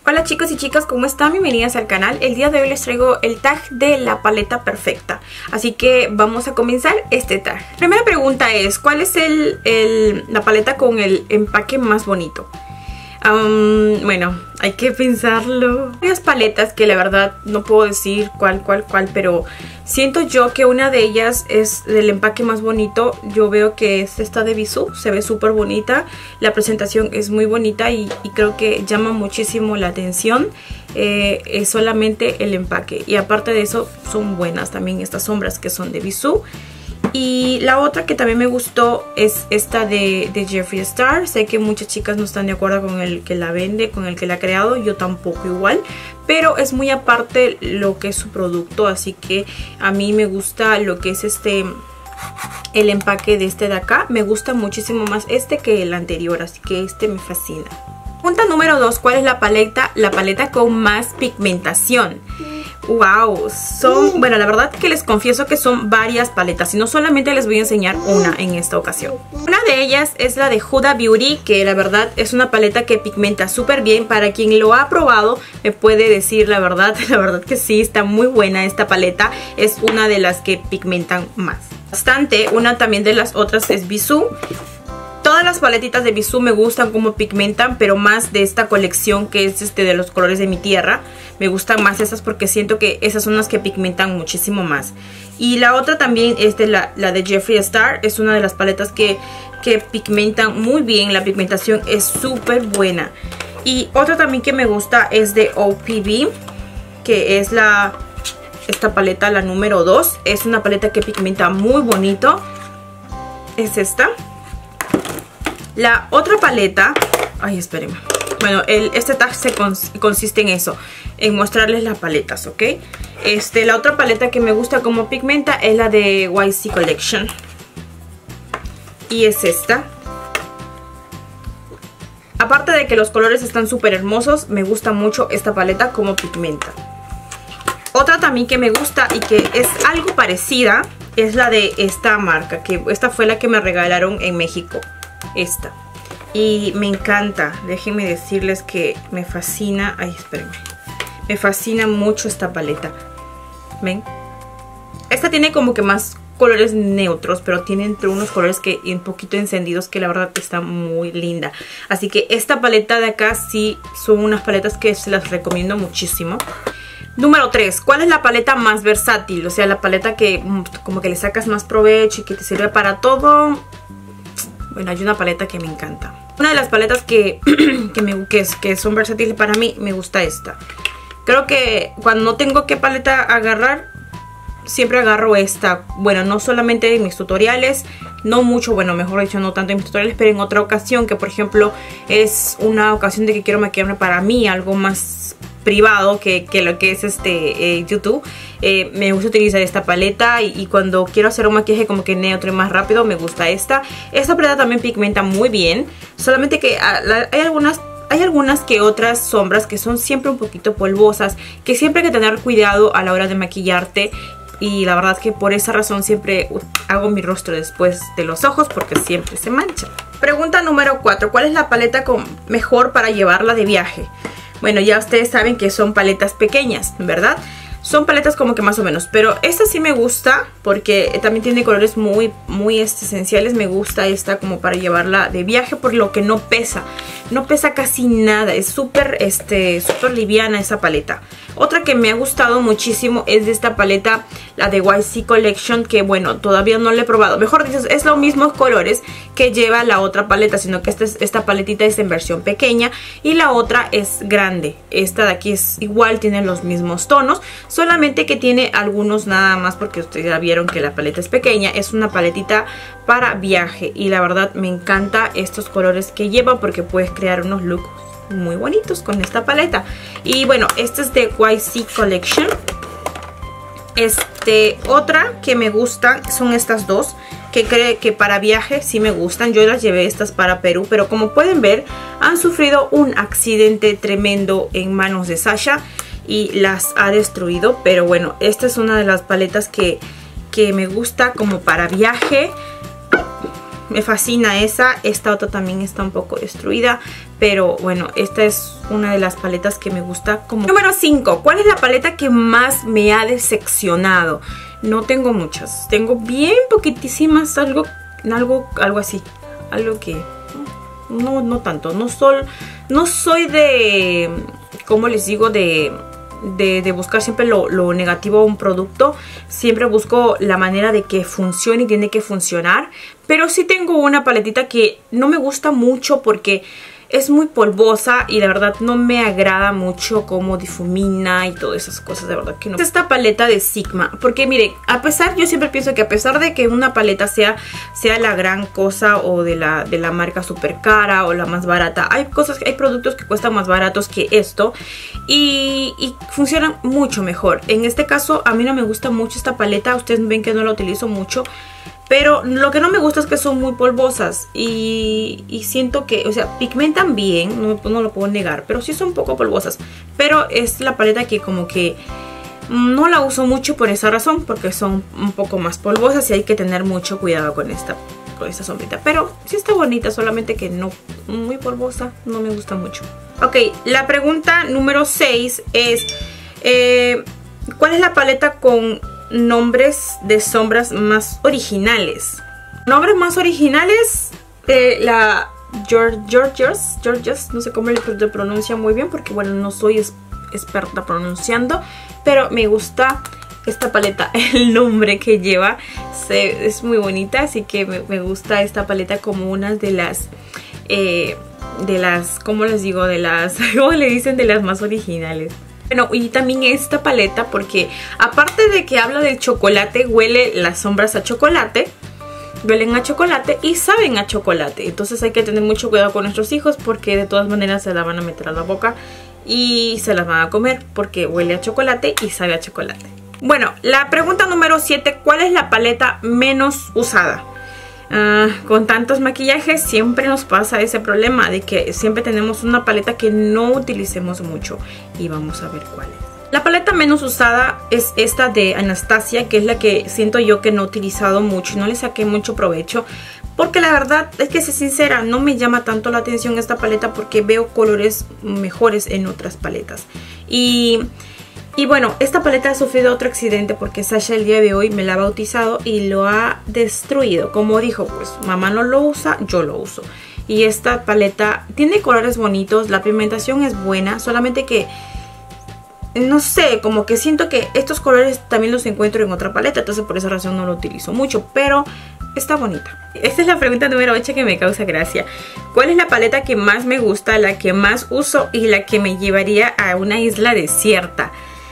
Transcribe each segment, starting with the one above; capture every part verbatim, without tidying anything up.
Hola chicos y chicas, ¿cómo están? Bienvenidas al canal. El día de hoy les traigo el tag de la paleta perfecta. Así que vamos a comenzar este tag. Primera pregunta es, ¿cuál es el, el, la paleta con el empaque más bonito? Um, bueno, hay que pensarlo. Hay varias paletas que la verdad no puedo decir cuál, cuál, cuál, pero siento yo que una de ellas es el empaque más bonito. Yo veo que es esta de Bisú, se ve súper bonita. La presentación es muy bonita y, y creo que llama muchísimo la atención. Eh, es solamente el empaque y aparte de eso son buenas también estas sombras que son de Bisú. Y la otra que también me gustó es esta de, de Jeffree Star. Sé que muchas chicas no están de acuerdo con el que la vende, con el que la ha creado. Yo tampoco igual. Pero es muy aparte lo que es su producto. Así que a mí me gusta lo que es este... el empaque de este de acá. Me gusta muchísimo más este que el anterior. Así que este me fascina. Pregunta número dos. ¿Cuál es la paleta? La paleta con más pigmentación. Wow, son, bueno, la verdad que les confieso que son varias paletas y no solamente les voy a enseñar una en esta ocasión. Una de ellas es la de Huda Beauty, que la verdad es una paleta que pigmenta súper bien. Para quien lo ha probado me puede decir la verdad, la verdad que sí, está muy buena esta paleta. Es una de las que pigmentan más. Bastante, una también de las otras es Bisú. Todas las paletitas de Bisú me gustan como pigmentan, pero más de esta colección que es este de los colores de mi tierra. Me gustan más esas porque siento que esas son las que pigmentan muchísimo más. Y la otra también es de la, la de Jeffree Star. Es una de las paletas que, que pigmentan muy bien. La pigmentación es súper buena. Y otra también que me gusta es de O P B, que es la esta paleta, la número dos. Es una paleta que pigmenta muy bonito. Es esta. La otra paleta, ay espérenme, bueno, el, este tag se cons, consiste en eso, en mostrarles las paletas, ¿ok? Este, la otra paleta que me gusta como pigmenta es la de Y C Collection. Y es esta. Aparte de que los colores están súper hermosos, me gusta mucho esta paleta como pigmenta. Otra también que me gusta y que es algo parecida es la de esta marca, que esta fue la que me regalaron en México. Esta. Y me encanta. Déjenme decirles que me fascina. Ay, espérenme. Me fascina mucho esta paleta. ¿Ven? Esta tiene como que más colores neutros, pero tiene entre unos colores que un poquito encendidos que la verdad está muy linda. Así que esta paleta de acá sí son unas paletas que se las recomiendo muchísimo. Número tres. ¿Cuál es la paleta más versátil? O sea, la paleta que como que le sacas más provecho y que te sirve para todo. Bueno, hay una paleta que me encanta. Una de las paletas que, que, me, que, que son versátiles para mí, me gusta esta. Creo que cuando no tengo qué paleta agarrar, siempre agarro esta. Bueno, no solamente en mis tutoriales, no mucho, bueno, mejor dicho, no tanto en mis tutoriales, pero en otra ocasión, que por ejemplo es una ocasión de que quiero maquillarme para mí, algo más privado que, que lo que es este eh, YouTube. Eh, me gusta utilizar esta paleta y, y cuando quiero hacer un maquillaje como que neutro y más rápido me gusta esta. Esta paleta también pigmenta muy bien, solamente que a, la, hay algunas hay algunas que otras sombras que son siempre un poquito polvosas, que siempre hay que tener cuidado a la hora de maquillarte. Y la verdad que por esa razón siempre hago mi rostro después de los ojos porque siempre se mancha. Pregunta número cuatro. ¿Cuál es la paleta con, mejor para llevarla de viaje? Bueno, ya ustedes saben que son paletas pequeñas, ¿verdad? Son paletas como que más o menos, pero esta sí me gusta porque también tiene colores muy, muy este, esenciales. Me gusta esta como para llevarla de viaje por lo que no pesa. No pesa casi nada, es súper este, súper liviana esa paleta. Otra que me ha gustado muchísimo es de esta paleta, la de Y C Collection, que bueno, todavía no la he probado. Mejor dicho, es los mismos colores que lleva la otra paleta, sino que esta, es, esta paletita es en versión pequeña y la otra es grande. Esta de aquí es igual, tiene los mismos tonos, solamente que tiene algunos nada más porque ustedes ya vieron que la paleta es pequeña. Es una paletita para viaje y la verdad me encanta estos colores que lleva porque puedes crear unos looks muy bonitos con esta paleta. Y bueno, esta es de Y C Collection. Este, otra que me gustan son estas dos, que creo que para viaje sí me gustan. Yo las llevé estas para Perú, pero como pueden ver han sufrido un accidente tremendo en manos de Sasha y las ha destruido. Pero bueno, esta es una de las paletas que, que me gusta como para viaje. me fascina esa. Esta otra también está un poco destruida, pero bueno, esta es una de las paletas que me gusta. Como número cinco, ¿cuál es la paleta que más me ha decepcionado? No tengo muchas, tengo bien poquitísimas, algo, algo, algo así, algo que no, no tanto. No soy, no soy de, ¿cómo les digo? De... De, de buscar siempre lo, lo negativo a un producto. Siempre busco la manera de que funcione y tiene que funcionar. Pero sí tengo una paletita que no me gusta mucho porque es muy polvosa y la verdad no me agrada mucho cómo difumina y todas esas cosas, de verdad que no. Esta paleta de Sigma, porque miren, a pesar, yo siempre pienso que a pesar de que una paleta sea, sea la gran cosa o de la, de la marca super cara o la más barata, hay cosas, hay productos que cuestan más baratos que esto y, y funcionan mucho mejor. En este caso a mí no me gusta mucho esta paleta, ustedes ven que no la utilizo mucho. Pero lo que no me gusta es que son muy polvosas y, y siento que, o sea, pigmentan bien, no, no lo puedo negar, pero sí son un poco polvosas. Pero es la paleta que como que no la uso mucho por esa razón, porque son un poco más polvosas y hay que tener mucho cuidado con esta, con esta sombrita. Pero sí está bonita, solamente que no muy polvosa, no me gusta mucho. Ok, la pregunta número seis es, eh, ¿cuál es la paleta con nombres de sombras más originales? Nombres más originales, eh, la Georgios, Georgios, no sé cómo le pronuncia muy bien porque bueno, no soy es, experta pronunciando, pero me gusta esta paleta, el nombre que lleva se, es muy bonita, así que me, me gusta esta paleta como una de las eh, de las, ¿cómo les digo? De las, ¿cómo le dicen? De las más originales. Bueno, y también esta paleta porque aparte de que habla del chocolate, huele las sombras a chocolate, huelen a chocolate y saben a chocolate. Entonces hay que tener mucho cuidado con nuestros hijos porque de todas maneras se la van a meter a la boca y se las van a comer porque huele a chocolate y sabe a chocolate. Bueno, la pregunta número siete, ¿cuál es la paleta menos usada? Uh, con tantos maquillajes siempre nos pasa ese problema de que siempre tenemos una paleta que no utilicemos mucho y vamos a ver cuál es. La paleta menos usada es esta de Anastasia, que es la que siento yo que no he utilizado mucho y no le saqué mucho provecho porque la verdad es que, ser sincera, no me llama tanto la atención esta paleta porque veo colores mejores en otras paletas. Y... Y bueno, esta paleta ha sufrido otro accidente porque Sasha el día de hoy me la ha bautizado y lo ha destruido. Como dijo, pues mamá no lo usa, yo lo uso. Y esta paleta tiene colores bonitos, la pigmentación es buena, solamente que, no sé, como que siento que estos colores también los encuentro en otra paleta, entonces por esa razón no lo utilizo mucho, pero está bonita. Esta es la pregunta número ocho que me causa gracia. ¿Cuál es la paleta que más me gusta, la que más uso y la que me llevaría a una isla desierta?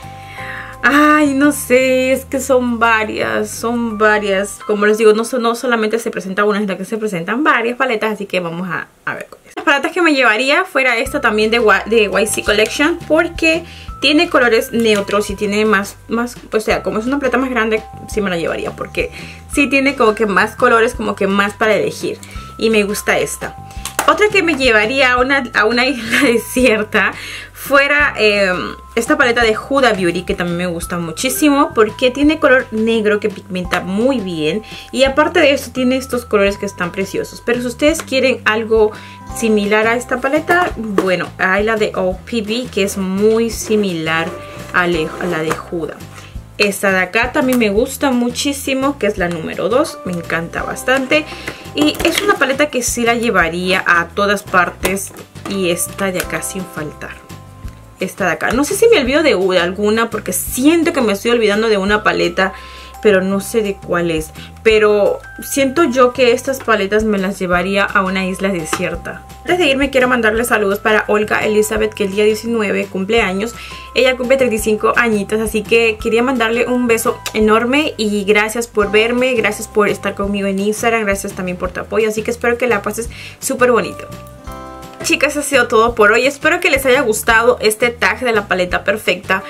Ay, no sé, es que son varias, son varias. Como les digo, no, no solamente se presenta una, sino que se presentan varias paletas, así que vamos a, a ver cuáles. Las paletas que me llevaría fuera esta también de, de Y C Collection, porque tiene colores neutros y tiene más, más, o sea, como es una paleta más grande, sí me la llevaría, porque sí tiene como que más colores, como que más para elegir. Y me gusta esta. Otra que me llevaría a una, a una isla desierta fuera eh, esta paleta de Huda Beauty, que también me gusta muchísimo porque tiene color negro que pigmenta muy bien y aparte de eso tiene estos colores que están preciosos. Pero si ustedes quieren algo similar a esta paleta, bueno, hay la de O P B que es muy similar a la de Huda. Esta de acá también me gusta muchísimo, que es la número dos, me encanta bastante. Y es una paleta que sí la llevaría a todas partes. Y esta de acá sin faltar. Esta de acá, no sé si me olvido de, de alguna, porque siento que me estoy olvidando de una paleta, pero no sé de cuál es. Pero siento yo que estas paletas me las llevaría a una isla desierta. Antes de irme quiero mandarle saludos para Olga Elizabeth, que el día diecinueve cumpleaños. Ella cumple treinta y cinco añitos, así que quería mandarle un beso enorme y gracias por verme, gracias por estar conmigo en Instagram, gracias también por tu apoyo, así que espero que la pases súper bonito. Chicas, ha sido todo por hoy. Espero que les haya gustado este tag de la paleta perfecta.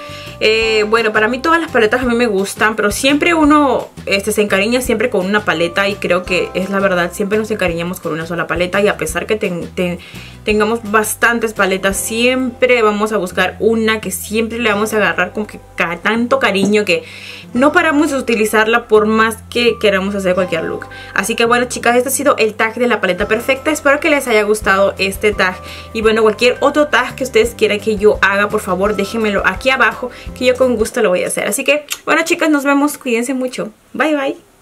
Eh, bueno, para mí todas las paletas a mí me gustan, pero siempre uno este, se encariña siempre con una paleta, y creo que es la verdad, siempre nos encariñamos con una sola paleta, y a pesar que ten, ten, tengamos bastantes paletas, siempre vamos a buscar una que siempre le vamos a agarrar con que ca tanto cariño que no paramos de utilizarla por más que queramos hacer cualquier look. Así que bueno, chicas, este ha sido el tag de la paleta perfecta. Espero que les haya gustado este tag, y bueno, cualquier otro tag que ustedes quieran que yo haga, por favor déjenmelo aquí abajo, que yo con gusto lo voy a hacer. Así que bueno, chicas, nos vemos, cuídense mucho, bye bye.